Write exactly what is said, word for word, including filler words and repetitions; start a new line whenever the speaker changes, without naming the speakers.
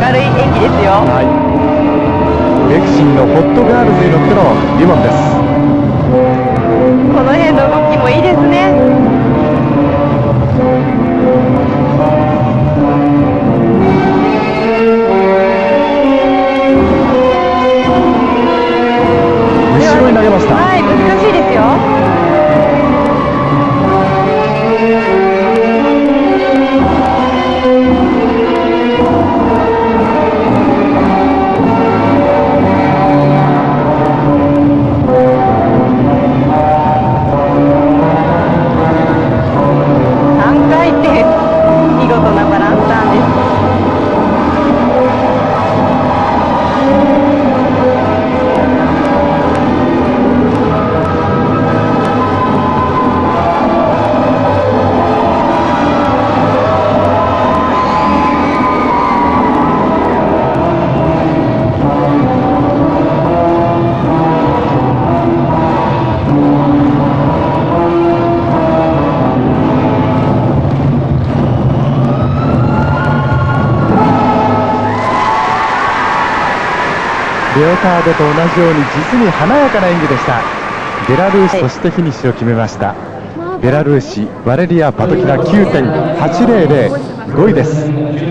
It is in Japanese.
軽い演技ですよ。
はい、レクシンのホットガールズに乗ってのリボンです。
この辺の動きもいいですね。
後ろに投げました。
はい、難しいですよ。さんかい転、見事なバランスターンです。
レオタードと同じように実に華やかな演技でした。ベラルーシとしてフィニッシュを決めました。ベラルーシ、バレリア・パトキナ きゅうてんはちぜろぜろ、ごいです。